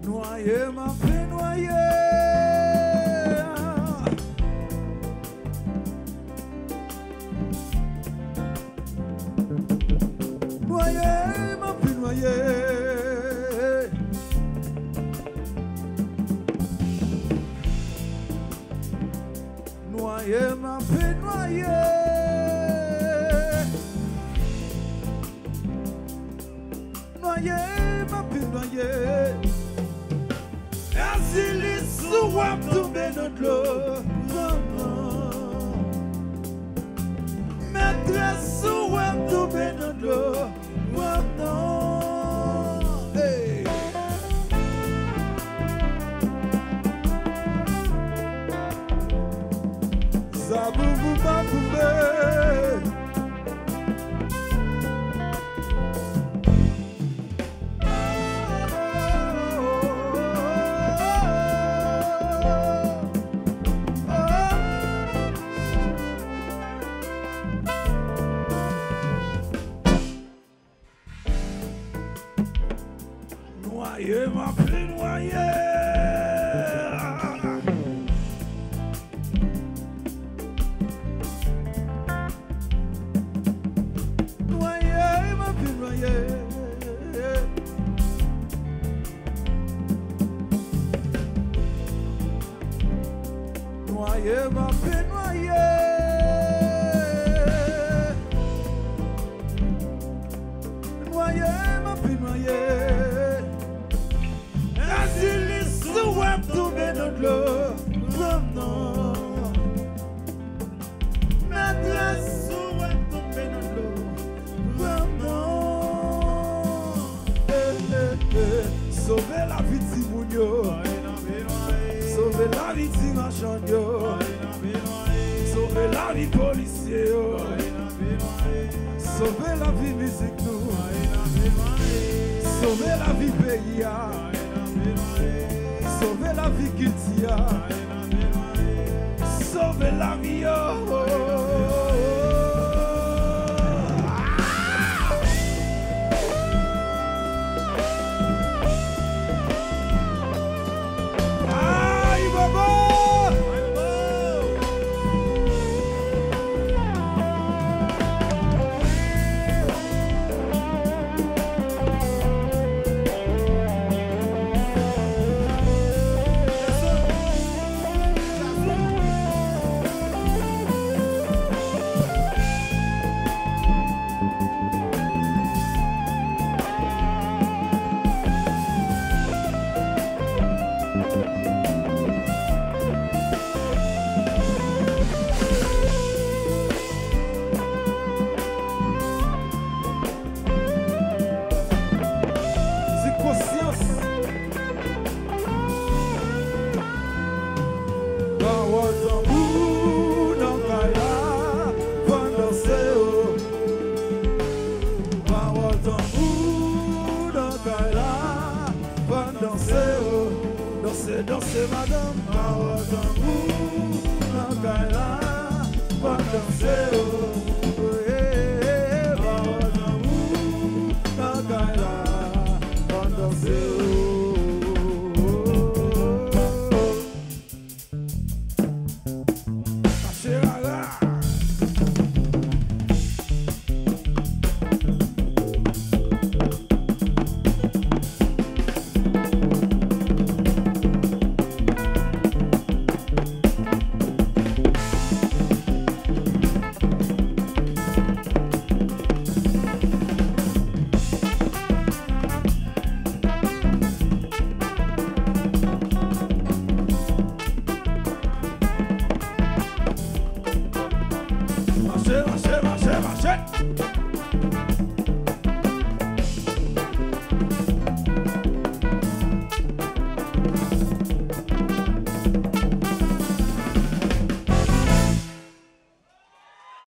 Noyé, m'a fait noyer. Noyé, m'a fait noyer. Noyé, m'a fait noyer. Noyé, m'a fait noyer. Ainsi les souhaits tombés dans l'eau. Maîtresse souhaits tombés dans l'eau. Hey. Ça vous pas couper. Noyé, m'a fait noyer. Noyé, m'a fait noyer. Noyé, m'a fait noyer. Noyé, m'a fait noyer. Tombé dans l'eau, non. Maîtresse, tombé dans l'eau, non. Sauver la vie de Timounio, sauver la vie de Machanio, sauver la vie policier, sauver la vie musique nous, sauver la vie pays. Sauver la vie qu'il t'y a. Sauver la vie. Aïe, baba. Danser madame, power tambour, Nakaila, va danser oh, yeah, power tambour, Nakaila, va danser oh, Acheraga. Marchez, marchez, marchez, marchez.